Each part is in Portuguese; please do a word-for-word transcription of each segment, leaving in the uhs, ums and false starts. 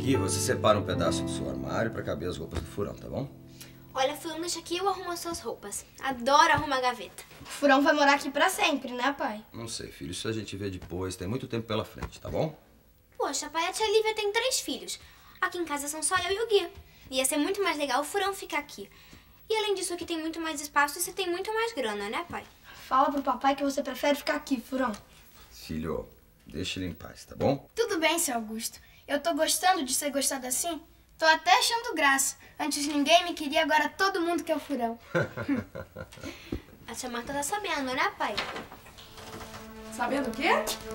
Gui, você separa um pedaço do seu armário pra caber as roupas do Furão, tá bom? Olha, Furão, deixa aqui, eu arrumo as suas roupas. Adoro arrumar gaveta. O Furão vai morar aqui pra sempre, né, pai? Não sei, filho. Isso a gente vê depois. Tem muito tempo pela frente, tá bom? Poxa, pai, a tia Lívia tem três filhos. Aqui em casa são só eu e o Gui. Ia ser muito mais legal o Furão ficar aqui. E além disso, aqui tem muito mais espaço e você tem muito mais grana, né, pai? Fala pro papai que você prefere ficar aqui, Furão. Filho, deixa ele em paz, tá bom? Tudo bem, seu Augusto. Eu tô gostando de ser gostado assim. Tô até achando graça. Antes ninguém me queria, agora todo mundo quer o Furão. A tia Marta tá sabendo, né, pai? Sabendo o quê?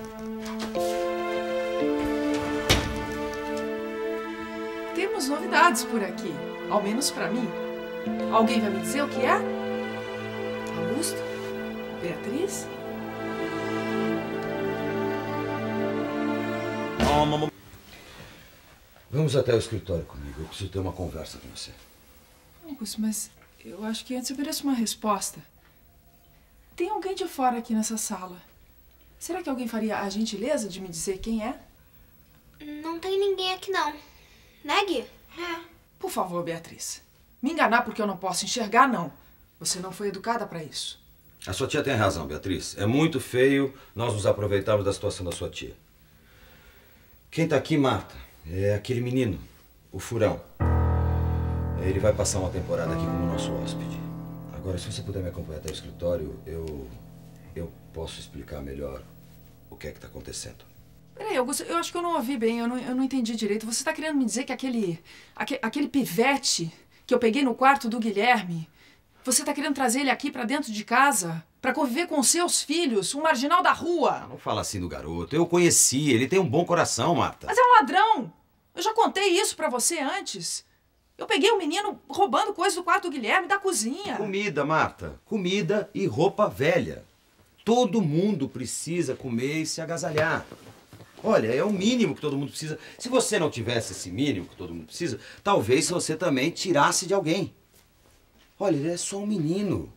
Temos novidades por aqui, ao menos pra mim. Alguém vai me dizer o que é? Augusto? Beatriz? Vamos até o escritório comigo. Eu preciso ter uma conversa com você. Augusto, mas eu acho que antes eu mereço uma resposta. Tem alguém de fora aqui nessa sala. Será que alguém faria a gentileza de me dizer quem é? Não tem ninguém aqui, não. Né, Gui? É. Por favor, Beatriz. Me enganar porque eu não posso enxergar, não. Você não foi educada pra isso. A sua tia tem razão, Beatriz. É muito feio nós nos aproveitarmos da situação da sua tia. Quem tá aqui, Marta, é aquele menino, o Furão. Ele vai passar uma temporada aqui como nosso hóspede. Agora, se você puder me acompanhar até o escritório, eu, eu posso explicar melhor o que é que tá acontecendo. Peraí, Augusto, eu acho que eu não ouvi bem, eu não, eu não entendi direito. Você tá querendo me dizer que aquele, aquele, aquele pivete que eu peguei no quarto do Guilherme, você tá querendo trazer ele aqui pra dentro de casa? Pra conviver com os seus filhos, um marginal da rua? Não fala assim do garoto. Eu conheci, ele tem um bom coração, Marta. Mas é um ladrão! Eu já contei isso pra você antes. Eu peguei o um menino roubando coisas do quarto do Guilherme, da cozinha. Comida, Marta. Comida e roupa velha. Todo mundo precisa comer e se agasalhar. Olha, é o mínimo que todo mundo precisa. Se você não tivesse esse mínimo que todo mundo precisa, talvez você também tirasse de alguém. Olha, ele é só um menino.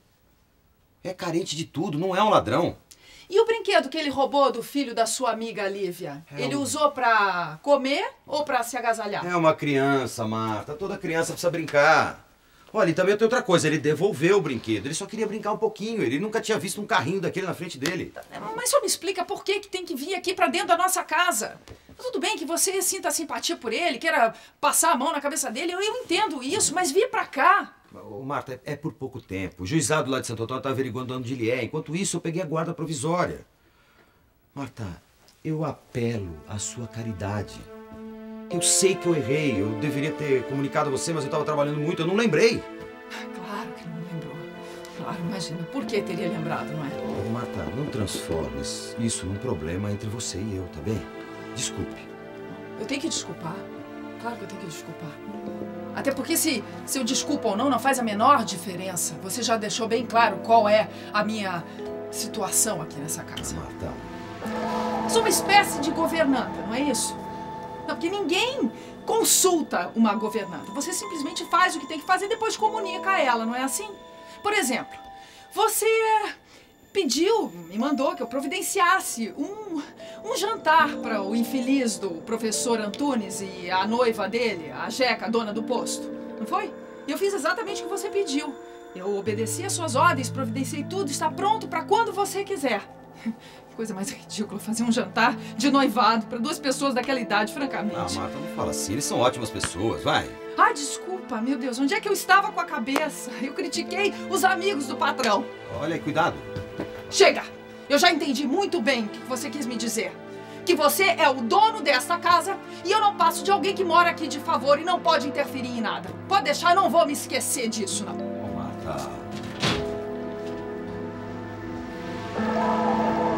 É carente de tudo, não é um ladrão. E o brinquedo que ele roubou do filho da sua amiga Lívia? É ele um... usou pra comer ou pra se agasalhar? É uma criança, Marta. Toda criança precisa brincar. Olha, e também tem outra coisa. Ele devolveu o brinquedo. Ele só queria brincar um pouquinho. Ele nunca tinha visto um carrinho daquele na frente dele. Mas só me explica por que que tem que vir aqui pra dentro da nossa casa. Tudo bem que você sinta simpatia por ele, queira passar a mão na cabeça dele. Eu, eu entendo isso, mas vir pra cá... Ô, Marta, é, é por pouco tempo. O juizado lá de Santo Antônio tá averiguando onde ele é. Enquanto isso, eu peguei a guarda provisória. Marta, eu apelo à sua caridade. Eu sei que eu errei. Eu deveria ter comunicado a você, mas eu estava trabalhando muito. Eu não lembrei. Claro que não lembrou. Claro, imagina. Por que teria lembrado, não é? Ô, Marta, não transforme isso num problema entre você e eu, tá bem? Desculpe. Eu tenho que desculpar. Claro que eu tenho que desculpar. Até porque se, se eu desculpo ou não, não faz a menor diferença. Você já deixou bem claro qual é a minha situação aqui nessa casa. Marta. Sou uma espécie de governanta, não é isso? Não, porque ninguém consulta uma governanta. Você simplesmente faz o que tem que fazer e depois comunica a ela, não é assim? Por exemplo, você pediu, me mandou que eu providenciasse um, um jantar para o infeliz do professor Antunes e a noiva dele, a Jeca, dona do posto. Não foi? E eu fiz exatamente o que você pediu. Eu obedeci às suas ordens, providenciei tudo, está pronto para quando você quiser. Que coisa mais ridícula fazer um jantar de noivado para duas pessoas daquela idade, francamente. Ah, Marta, não fala assim. Eles são ótimas pessoas, vai. Ah, desculpa, meu Deus. Onde é que eu estava com a cabeça? Eu critiquei os amigos do patrão. Olha, cuidado. Chega! Eu já entendi muito bem o que você quis me dizer. Que você é o dono desta casa e eu não passo de alguém que mora aqui de favor e não pode interferir em nada. Pode deixar, eu não vou me esquecer disso, não. Ô, Marta.